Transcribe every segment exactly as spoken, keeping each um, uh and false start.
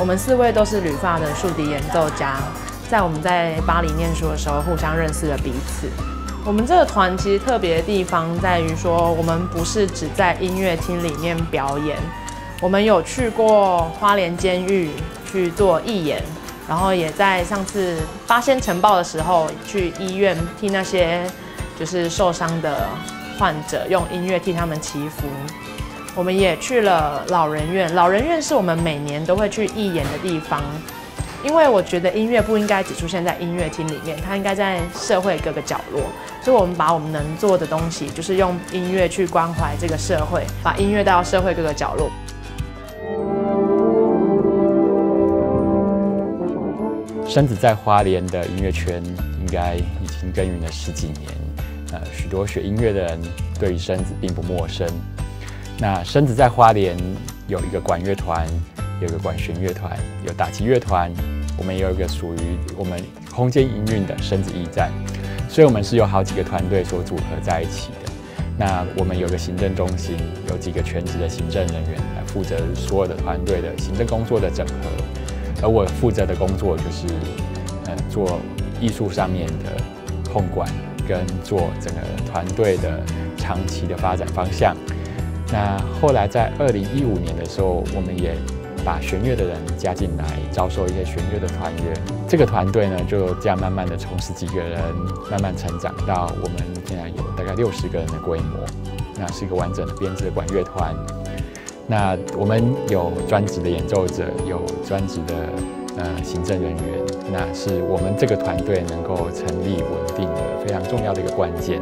们四位都是旅法的竖笛演奏家，在我们在巴黎念书的时候，互相认识了彼此。我们这个团其实特别的地方在于说，我们不是只在音乐厅里面表演，我们有去过花莲监狱去做义演，然后也在上次八仙晨报的时候去医院替那些就是受伤的患者用音乐替他们祈福。我们也去了老人院，老人院是我们每年都会去义演的地方。因为我觉得音乐不应该只出现在音乐厅里面，它应该在社会各个角落。所以，我们把我们能做的东西，就是用音乐去关怀这个社会，把音乐带到社会各个角落。 生子在花莲的音乐圈应该已经耕耘了十几年，呃，许多学音乐的人对于生子并不陌生。那生子在花莲有一个管乐团。有一个管弦乐团，有打击乐团，我们也有一个属于我们空间营运的生子驿站，所以我们是有好几个团队所组合在一起的。那我们有个行政中心，有几个全职的行政人员来负责所有的团队的行政工作的整合，而我负责的工作就是，呃，做艺术上面的控管，跟做整个团队的长期的发展方向。那后来在二零一五年的时候，我们也把弦乐的人加进来，招收一些弦乐的团员。这个团队呢，就这样慢慢的从十几个人慢慢成长到我们现在有大概六十个人的规模。那是一个完整的编制的管乐团。那我们有专职的演奏者，有专职的呃行政人员。那是我们这个团队能够成立稳定的非常重要的一个关键。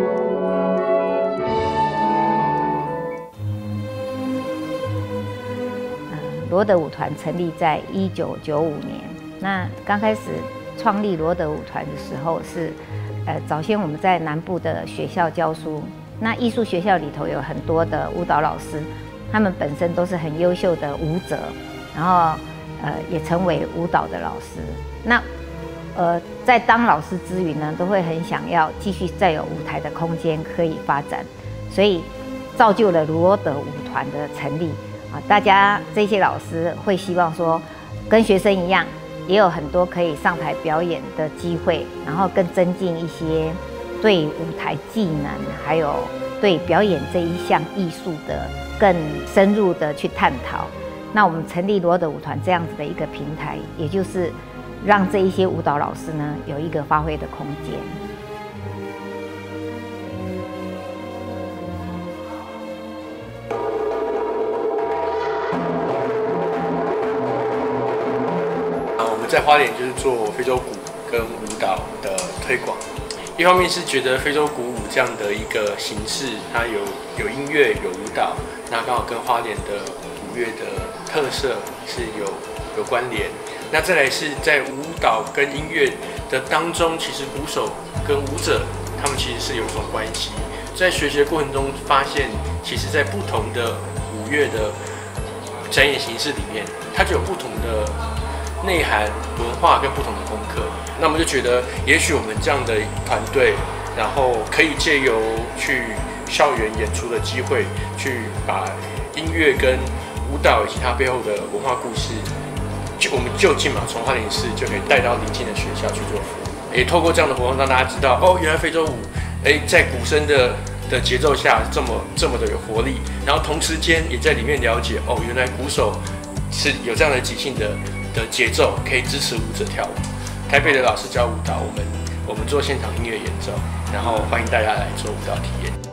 罗德舞团成立在一九九五年。那刚开始创立罗德舞团的时候是，呃，早先我们在南部的学校教书，那艺术学校里头有很多的舞蹈老师，他们本身都是很优秀的舞者，然后呃也成为舞蹈的老师。那呃在当老师之余呢，都会很想要继续再有舞台的空间可以发展，所以造就了罗德舞团的成立。啊，大家这些老师会希望说，跟学生一样，也有很多可以上台表演的机会，然后更增进一些对舞台技能，还有对表演这一项艺术的更深入的去探讨。那我们成立罗德舞团这样子的一个平台，也就是让这一些舞蹈老师呢有一个发挥的空间。 在花莲就是做非洲鼓跟舞蹈的推广，一方面是觉得非洲鼓舞这样的一个形式，它有有音乐有舞蹈，那刚好跟花莲的鼓乐的特色是有有关联。那再来是在舞蹈跟音乐的当中，其实鼓手跟舞者他们其实是有一种关系。在学习的过程中发现，其实在不同的舞乐的展演形式里面，它就有不同的内涵、文化跟不同的功课，那我们就觉得，也许我们这样的团队，然后可以借由去校园演出的机会，去把音乐跟舞蹈以及它背后的文化故事，就我们就近嘛，从花莲市就可以带到邻近的学校去做服务。也透过这样的活动，让大家知道，哦，原来非洲舞，哎，在鼓声的的节奏下，这么这么的有活力，然后同时间也在里面了解，哦，原来鼓手是有这样的即兴的。的节奏可以支持舞者跳舞。台北的老师教舞蹈，我们我们做现场音乐演奏，然后欢迎大家来做舞蹈体验。